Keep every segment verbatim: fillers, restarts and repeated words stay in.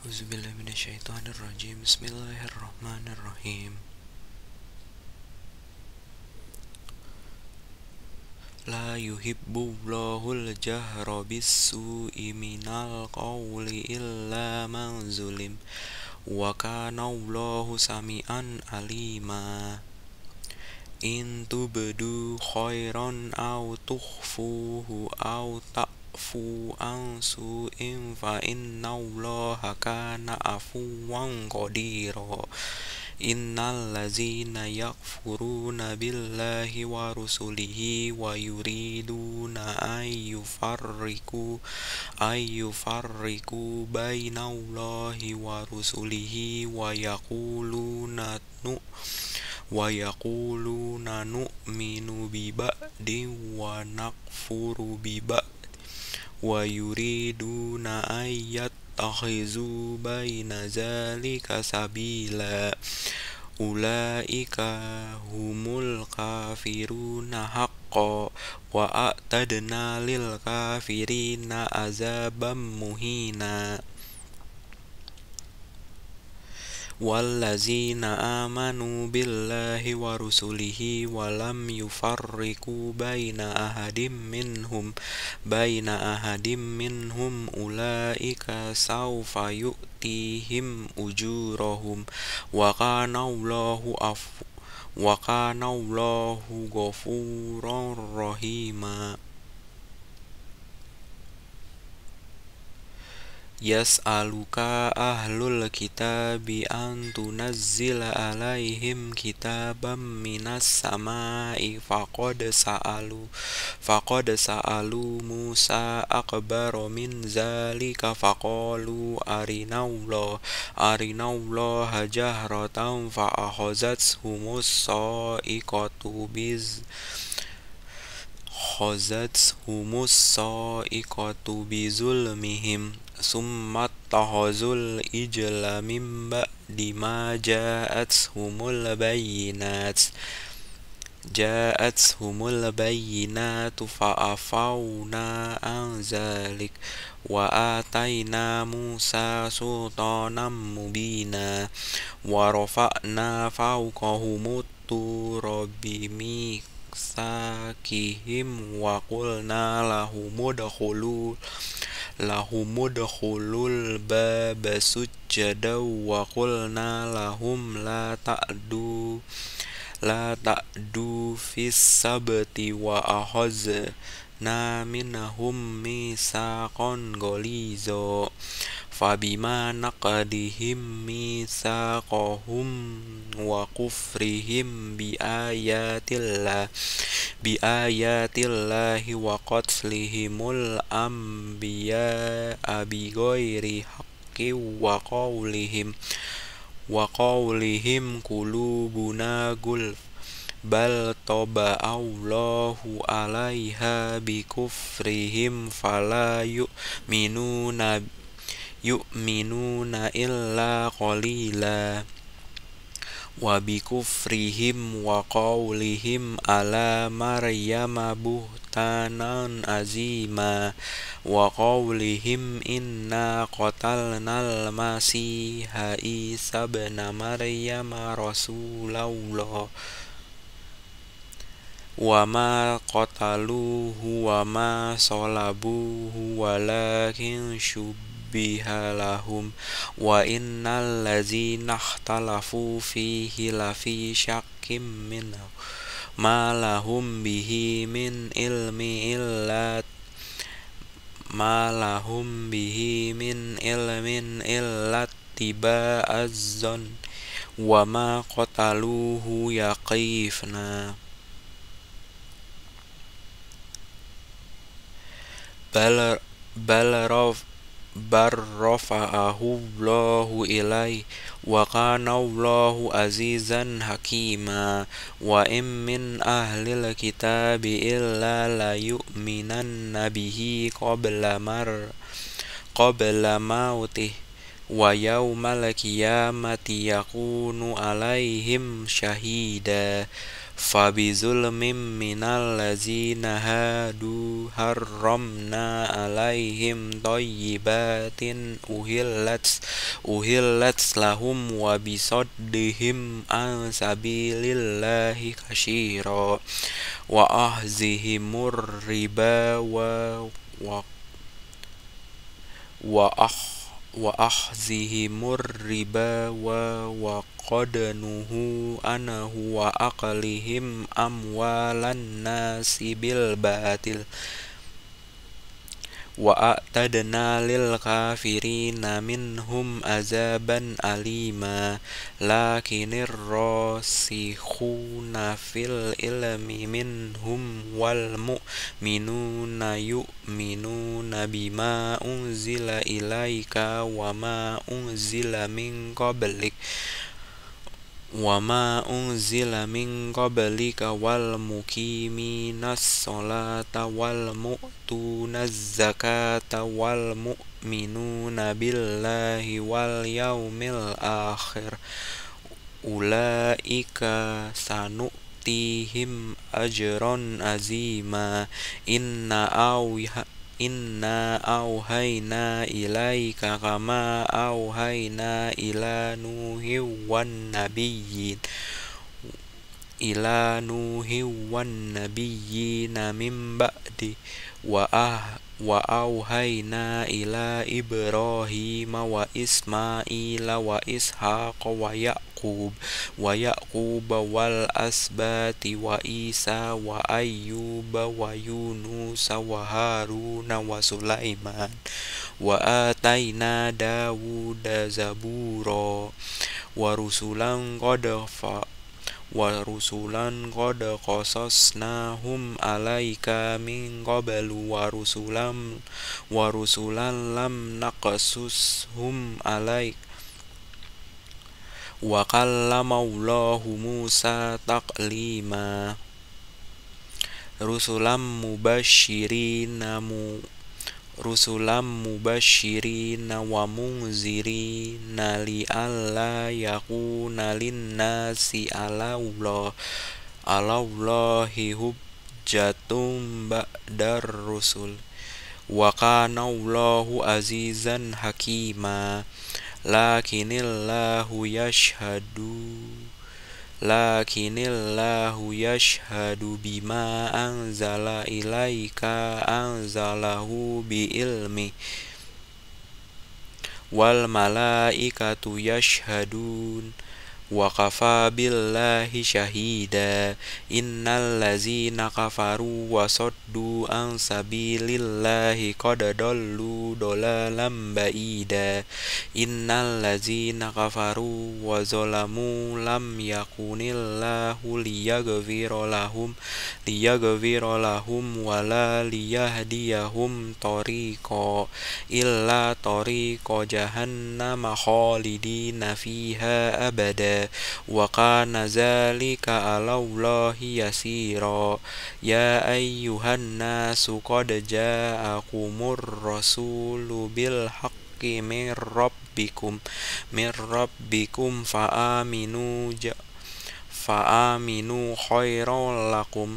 Auzubillahi minasyaitonirrajim. Bismillahirrahmanirrahim. La yuhibbullahul jahra bis-su'i minal qawli illa man zulim. Wa kana Allahu sami'an alima. In tubdu khairan aw tukhfuhu aw ta'fu an su'in fa inna Allaha kana afuwan qadira. Innal ladzina yakfuruna billahi wa rusulihi wa yuriduna ay yufarriqu ay yufarriqu bainallahi wa rusulihi wa yaquluna nu wa yaquluna nu'minu bi ba'din wa nakfuru bi ba'd wa yuriduna ayat takhizu baina zalika sabila. Ulaika humul kafiruna haqqo wa a'tadna lil kafirina azabam muhina. Wallazina amanu billahi wa rusulihi wa lam yufarriqu baina ahadim minhum baina ahadim minhum ulaika sawfa yu'tihim ujurahum wa kana Allahu afu wa kana Allahu ghafurar rahima. Yas'aluka ahlul kitabi an tunazzila alaihim kitabam minas sama'i faqad sa'alu faqad sa'alu Musa akbaru min zalika faqalu arinallah arinallah jahratan fa akhazathumus sa'iqatu biz khazatshumus sa'iqatu bizulmihim summa tahazul ijla min ba'di ma ja'athumul bayyinat ja'athumul bayyinatu fa'afawna an zalik wa atayna Musa sultanan mubina wa rafa'na fawqahumut tura bimiksakihim wa qulna lahumudkhulu lahumudkhulul baba sujjada wa qulna lahum la ta'du la ta'du fis sabti wa akhazna minhum mitsaqan ghaliza fabima naqadihim mitsaqahum wa kufrihim bi ayatillah bi ayatillahi wa qatlihimul anbiya bi ghairi haqqi wa qawlihim wa qawlihim qulubuna gulf bal toba Allahu alaiha bi kufrihim fala yu'minuna yu'minuna illa qalila wa bi kufrihim wa qawlihim ala maryama buhtanan azima wa qawlihim inna qatalnal masiha isa ibna maryama rasulallah wa ma qataluhu wa ma salabuhu walakin bihalahum wa innal ladzina ikhtalafu fihi lafi syakkim minhu ma lahum bihi min ilmi illa ma lahum bihi min ilmin illa tiba'azzon wa ma qataluhu yaqifna bal bal raf barrafa'ahu Allahu ilai wa kana Allahu azizan hakima wa im min ahlil kitabi illa la yu'minanna bihi qabla mar qabla mautih wa yawmal qiyamati yakunu alaihim syahida Fabizulmim minal lazina hadu harramna alaihim thayyibatin uhillat uhillat lahum wa bisaddihim an sabilillahi katsira wa ahzihimur riba wa wa wa ah wa ahzihimur riba wa wa qadanuhu anahu wa aqlihim amwalan nasi bil batil wa a'tadna lil kafirina minhum azaban alima lakinir rasikhuna fil ilmi minhum wal mu'minuna yu'minuna bima unzila ilaika wa ma unzila min qablik wa ma unzila min qablika wal muqiminas sholata wal mu'tunaz zakata wal mu'minuna billahi wal yaumil akhir ulaika sanu'tihim ajron azima inna awha Inna auhayna ilaika kama auhayna ila nuhi wan nabiyyin ila nuhi wan nabiyyina min ba'di wa ah wa auhayna ila ibrahima wa ismaila wa ishaqa wa yaqub wa yaquba wal asbati wa isa wa ayyuba wa yunusa wa haruna wa sulaiman wa ataina dawuda zabura wa rusulan qad wa rusulan qad qasasnahum alaika min qablu wa rusulan wa rusulan lam naqasushum alaik wa kallamallahu Musa taklima rusulam mubashirina mu rusulam mubashirina wa munzirina li alla yakuna linnasi ala Allah ala Allahi hujjatum ba'dar rusul wa kana Allahu azizan hakima lakinillahu yashhadu lakinillahu yashhadu bima anzala ilaika anzalahu bi ilmi wal malaikatu yashhadun wa kafa billahi syahida innal ladzina kafaru wa saddu an sabilillahi qad dallu dolalam ba'ida innal ladzina kafaru wa zalamu lam yakunillahu liyaghfira lahum liyaghfira lahum wala liyahdiyahum tariqa illa tariqa jahannama khalidina fiha abada wa kana zalika 'ala Allahi yasira ya ayyuhan nasu qad ja'akumur rasulu bil haqqi min rabbikum min rabbikum fa aminu fa aminu khairan lakum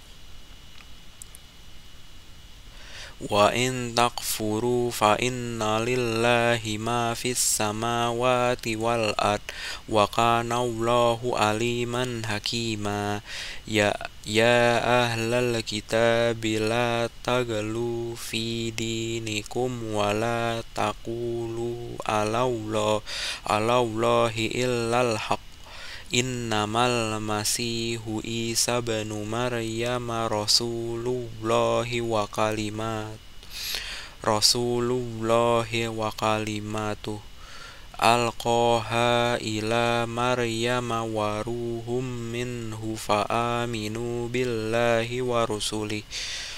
wa in takfuru fa inna lillahi ma fis samawati wal ard wa kana Allahu aliman hakima ya ya ahlal kitabi la tagalu fi dinikum wa la taqulu ala Allah ala Allahi illal haq innamal masihu Isa banu Maryam rasulullahi wa kalimat rasulullahi wa kalimatuh alqaha ila Maryam wa ruhum minhu fa aminu billahi wa rusuli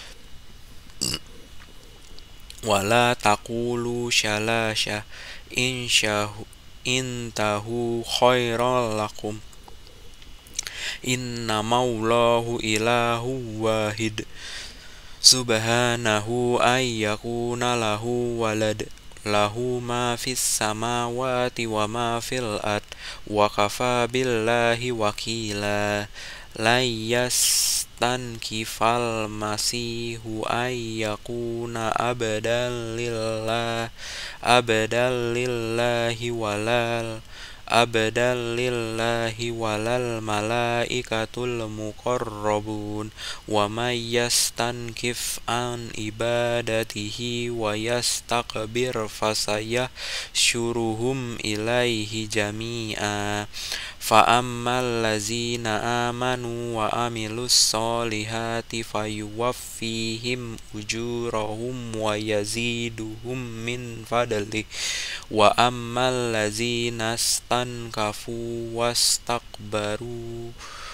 wala taqulu shalasha insyahu intahu khairal lakum inna maulahu ilahu wahid subhanahu ayyakuna lahu walad lahu ma fis samawati wa ma fil ard wa kafa billahi wakila la yastankifal masihu ay yakuna abdan lillah abdan lillahi walal abdan lillahi walal malaikatul muqarrabun wa may yastankif an ibadatihi wa yastakbir fasayah syuruhum ilaihi jami'a fa ammal lazina amanu wa amilus solihati fayuwaffihim ujurahum wa yaziduhum min fadlih wa ammal lazina stankafu wastakbaru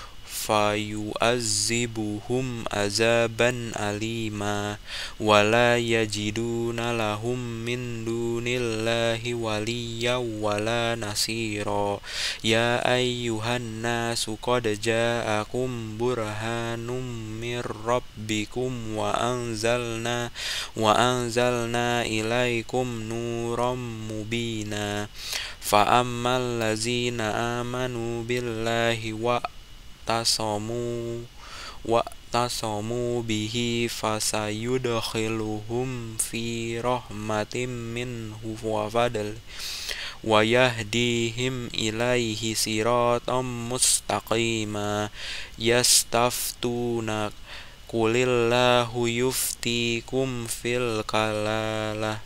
fayu'azzibuhum azaban alima wala yajiduna lahum min dunillahi waliya wala nasira ya ayyuhan nasu qad ja'akum burhanum mir rabbikum wa anzalna wa anzalna ilaikum nuram mubina fa ammal lazina amanu billahi wa tasamu wa tasamu bihi fasayudkhiluhum fi rahmatin minhu wa fadl wa yahdihim ilaihi siratam mustaqima yastaftuna qulillahu yuftikum fil kalalah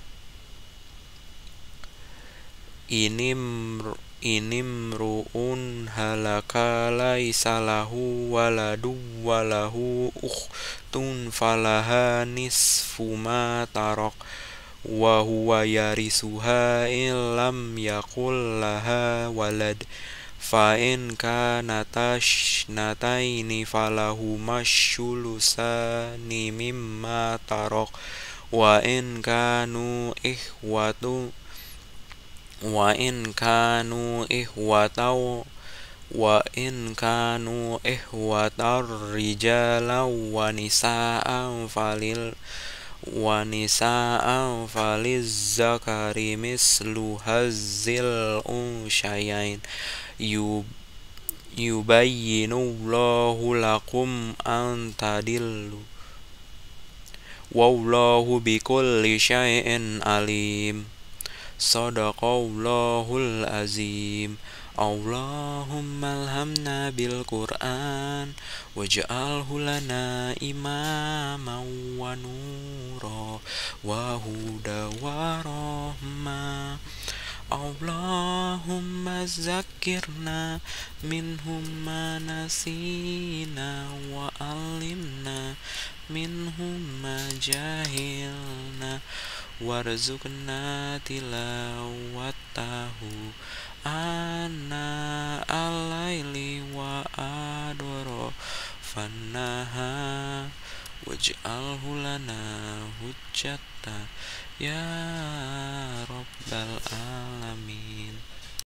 inim inimru'un halaka laisa lahu waladu walahu ukhtun falaha nisfu ma tarak wa huwa yarisuha illam yakul laha walad fa in kanata shnataini falahu mashulusani mimma tarak wa in kanu ihwatu wa in kanu ihwataw wa in kanu ihwatar rijalan wa nisaan falil wa nisaan faliz zakari mislu hazzil unshayain yub yubayyinullahu lakum an tadillu wallahu bikulli syai'in alim. Sadaqallahul azim. Allahumma alhamna bil Qur'an waj'alhu lana imaman wa nura wa huda wa rahma. Allahumma zakkirna minhum ma nasina wa alimna minhum ma jahilna warzuqna tilawatahu ana al-laili wa adoro fannaha waj'alhu lana hujjata ya rabbal alamin.